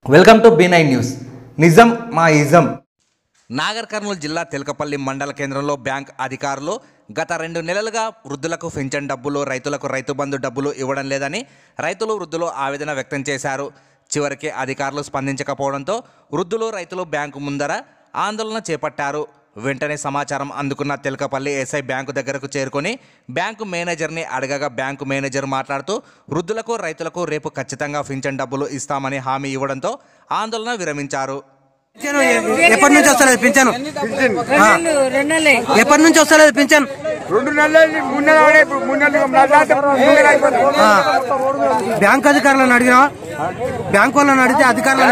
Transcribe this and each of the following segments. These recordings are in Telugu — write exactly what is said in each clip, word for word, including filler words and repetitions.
Welcome to B nine news. నిజం మా ఇజం. నాగర్ కర్నూలు జిల్లా తెలకపల్లి మండల కేంద్రంలో బ్యాంక్ అధికారులు గత రెండు నెలలుగా వృద్ధులకు పెన్షన్ డబ్బులు, రైతులకు రైతు బంధు డబ్బులు ఇవ్వడం లేదని రైతులు, వృద్ధులు ఆవేదన వ్యక్తం చేశారు. చివరికి అధికారులు స్పందించకపోవడంతో వృద్ధులు, రైతులు బ్యాంకు ముందర ఆందోళన చేపట్టారు. వెంటనే సమాచారం అందుకున్న తెలకపల్లి ఎస్ఐ బ్యాంకు దగ్గరకు చేరుకొని బ్యాంకు మేనేజర్ని అడగగా బ్యాంకు మేనేజర్ మాట్లాడుతూ వృద్ధులకు, రైతులకు రేపు ఖచ్చితంగా పెన్షన్ డబ్బులు ఇస్తామని హామీ ఇవ్వడంతో ఆందోళన విరమించారు. ఎప్పటి నుంచి వస్తలేదు పింఛను? ఎప్పటి నుంచి వస్తలేదు పింఛన్? బ్యాంక్ అధికారులను అడిగినా, బ్యాంక్ వాళ్ళని అడిగితే అధికారులను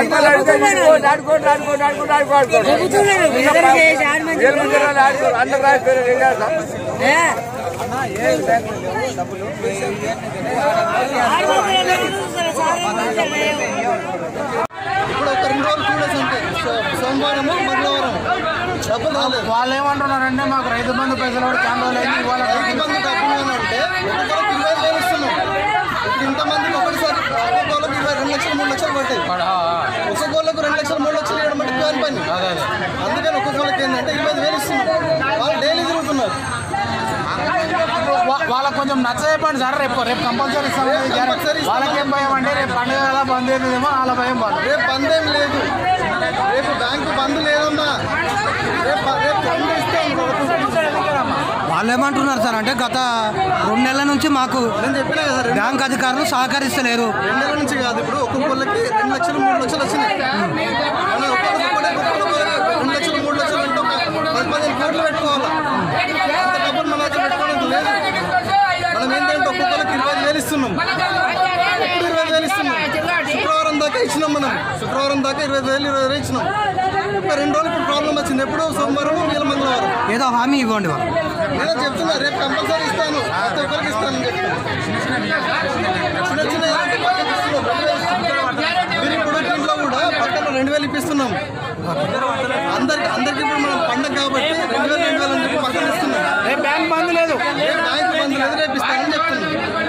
ఇప్పుడు ఒక రెండు రోజులు చూడేసి అంటే సోమవారం మంగళవారం డబ్బులు వాళ్ళు ఏమంటున్నారంటే మాకు రైతు బంధు పైసలు కూడా చాలా రోజులు ఇవాళ రైతు బంధు డబ్బులు అంటే ఒక్కొక్కరికి ఇరవై వేలు ఇస్తున్నాం. ఇప్పుడు ఇంతమందికి ఒకటిసారి ఒక్కొక్కరికి ఇరవై రెండు లక్షలు మూడు లక్షలు పట్టాయి. ఒక్కొక్కరికి రెండు లక్షలు మూడు లక్షలు ఇవ్వడం అంటే కాని పని. అందుకని ఒక్కొక్కరికి ఏంటంటే ఇరవై వేలు ఇస్తున్నాం. వాళ్ళు డైలీ తిరుగుతున్నారు. వాళ్ళకి కొంచెం నచ్చ చెప్పండి సార్. రేపు రేపు కంపల్సరీ ఇస్తాం. వాళ్ళకేం భయం అంటే రేపు పండుగ ఎలా బంద్ అవుతుందేమో వాళ్ళ భయం. వాళ్ళు రేపు బంద్ ఏం లేదు, రేపు బ్యాంకు బంద్ లేదమ్మా. రేపు రేపు బంద్ ఇస్తాం. వాళ్ళు ఏమంటున్నారు సార్ అంటే గత రెండు నెలల నుంచి మాకు నేను చెప్పినా కదా, బ్యాంక్ అధికారులు సహకరిస్తలేరు. రెండు నెలల నుంచి కాదు, ఇప్పుడు ఒక్కొక్కరికి రెండు లక్షలు మూడు లక్షలు వచ్చినాయి. కానీ ఒక్కొక్కరికి రెండు లక్షలు మూడు లక్షలు అంటే ఒక పది పదిహేను కోట్లు పెట్టుకోవాలి. అంత డబ్బులు మన దగ్గర పెట్టుకోవడానికి లేదు. మనం ఏంటంటే ఒక్కొక్కరికి ఇరవై ఐదు వేలు ఇస్తున్నాం. ఎప్పుడు ఇరవై ఐదు వేలు ఇస్తున్నాం? శుక్రవారం దాకా ఇచ్చినాం. మనం శుక్రవారం దాకా ఇరవై ఐదు వేలు ఇరవై వేలు ఇచ్చినాం. ఒక రెండు రోజులు ఇప్పుడు ప్రాబ్లం వచ్చింది. ఎప్పుడు సోమవారం, వీళ్ళ మంగళవారం. ఏదో హామీ ఇవ్వండి వాళ్ళు. నేను చెప్తున్నా రేపు కంపల్సరీ ఇస్తాను, ప్రతి ఒక్కరికి ఇస్తాను. చిన్న చిన్న మీరు ఇప్పుడు ఇంట్లో కూడా పక్కన రెండు వేలు ఇప్పిస్తున్నాం అందరికి. అందరికి ఇప్పుడు మనం పండగ కాబట్టి రెండు వేలు రెండు వేలు అని చెప్పి పక్కన ఇస్తున్నాం. రేపు బ్యాంక్ బంద్ లేదు, రేపు బ్యాంక్ బంద్ లేదు, రేపు ఇస్తానని చెప్తున్నాం.